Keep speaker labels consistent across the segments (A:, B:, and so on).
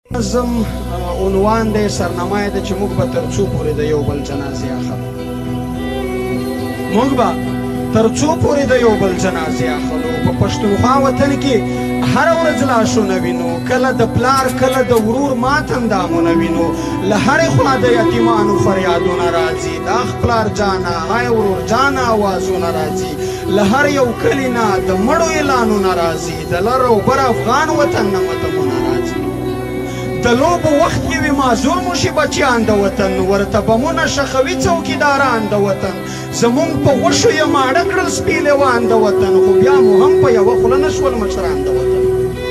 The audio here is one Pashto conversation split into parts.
A: نظم عنوان دی سرنامه یې ده چې موږ به تر څو پورې د یو بل جنازې اخلو موږ به تر څو پورې د یو بل جنازې اخلو په پښتونخوا وطن کې هره ورځ لاشونه وینو کله د پلار کله د ورور ماتم دامونه وینو له هرې خوا د یتیمانو فریادونه راځي د اخ پلار جانه های ورور جانه آوازونه راځي له هر یو کلي نه د مړو اعلانونه راځي د لر او بر افغان وطن نه متمونه راځي د لوبو وخت کې وي معذور مو شي بچیان د وطن ورته بمونه شخوي څوکیداران د وطن زمونږ په غوښو یې ماړه کړل سپي لیوان د وطن خو بیا مو هم په یوه خوله نه شول مشران د وطن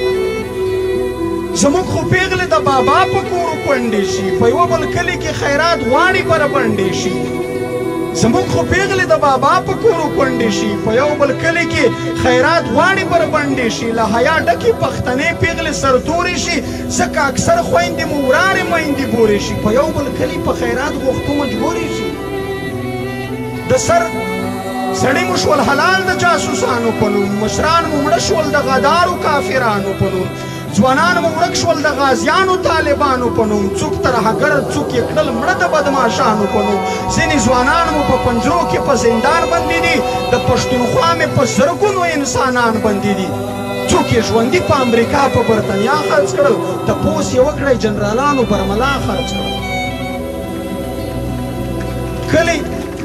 A: زمونږ خو پیغلې د بابا په کورو کونډې شي په یوه بل کلي کې خیرات غواړي بربنډې شي زمونږ خو پیغلې د بابا په کورو کونډې شي په یو بل کلي کې خیرات غواړي بربنډې شي له حیا ډکې پښتنې پیغلې سرتورې شي ځکه اکثر خویندې مو ورارې میندې بورې شي په یو بل کلي په خیرات غوښتو مجبورې شي د سر سړی مو شول حلال د جاسوسانو په نوم مشران مو مړه شول د غدارو کافرانو په نوم ځوانان مو ورک شول د غازیانو طالبانو په نوم څوک ترهګر څوک یې کړل مړه د بدماشانو په نوم ځینې ځوانان مو په پنجرو کې په زندان بندي دي د پښتونخوا مې په زرګونو انسانان بندي دي څوک یې ژوندي په امریکا په برطانیا خرڅ کړل تپوس یې وکړئ جنرالانو برملا خرڅ کړل کلی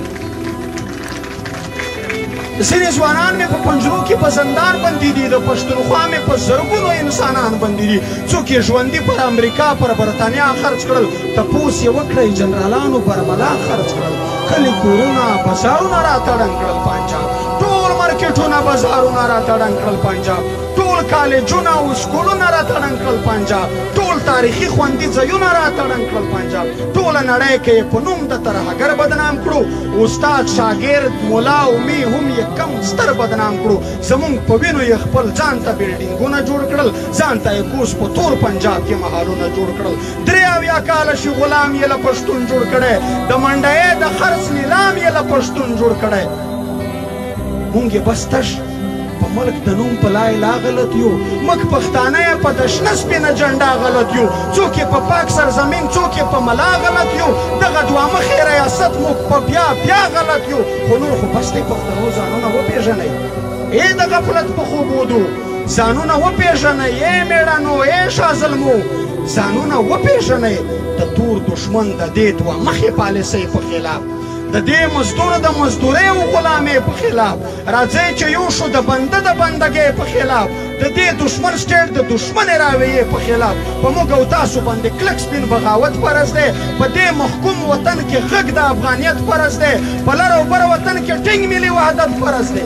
A: ځینې ځوانان مې په پنجرو کې په زندان بندي دي د پښتونخوا مې په زرګونو انسانان بندي دي څوک یې ژوندي پر امریکا پر برطانیا خرڅ کړل تپوس یې وکړئ جنرالانو برملا خرڅ کړل کلي کورونه بازارونه راته ړنګ کړل پنجاب ټول مارکیټونه بازارونه راته ړنګ کړل پنجاب ټول کالجونه او سکولونه راته ړنګ کړل پنجاب ټول تاریخي خوندي ځایونه راته ړنګ کړل پنجاب ټوله نړۍ کې یې په نوم د ترهګر بدنام کړو استاد شاګرد ملا او می هم یې کم ستر بدنام کړو زمونږ په وینو یې خپل ځان ته بلډینګونه جوړ کړل ځان ته یې کوس په تور پنجاب کې محلونه جوړ کړل 83 کاله شي غلام یې له پښتون جوړ کړی د منډیې د خرڅ نیلام یې له پښتون جوړ کړی مونږ یې بس تش په ملک د نوم په لا اله غلط یو مک پښتانه یې په د شنه سپینه جنډا غلط یو څوک یې په پاک سرزمین څوک یې په ملا غلط یو دغه دوه مخې ریاست موږ په بیا غلط یو خو نور خو بس دی پښتنو ځانونه وپېژنئ ای د غفلت په خوبودو ځانونه وپېژنئ ای مېړنو ای شازلمو ځانونه وپېژنئ د تور دشمن د دې دوه مخې پالیسۍ په خلاف د دې مزدور د مزدورۍ او غلامۍ په خلاف راځئ چې یو شو د بنده د بندګۍ په خلاف د دې دشمن سټیټ د دشمنې راویې په خلاف په موږ او تاسو باندې کلک سپین بغاوت فرض دی په دې محکوم وطن کې غږ د افغانیت فرض دی په لر او بر وطن کې ټینګ ملي وحدت فرض دی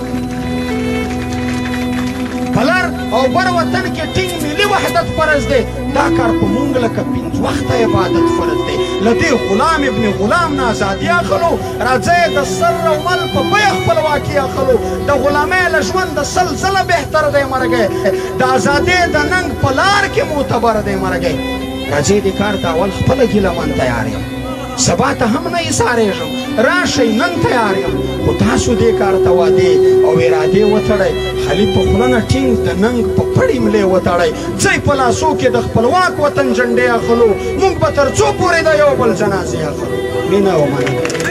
A: په لر او بر وطن کې ټینګ ملي وحدت فرض دی دا کار په مونږ لکه 5 وخته عبادت فرض دی له دې غلام ابن غلام نه ازادي اخلو راځئ د سر او مل په بیه خپلواکي اخلو د غلامۍ له ژونده سل ځله بهتر دی مرګی د ازادۍ د ننګ په لار کې معتبر دی مرګی راځئ دې کار ته اول خپله ګیله من تیار یم سبا ته هم نه ایسارېږم راشئ نن تیار یم خو تاسو دې کار ته وعدې او ارادې وتړئ خالي په خوله نه ټینګ د ننګ په پړې ملې وتړئ ځئ په لاسو کې د خپلواک وطن جنډې اخلو موږ به تر څو پورې د یو بل جنازې اخلو مینه او مننه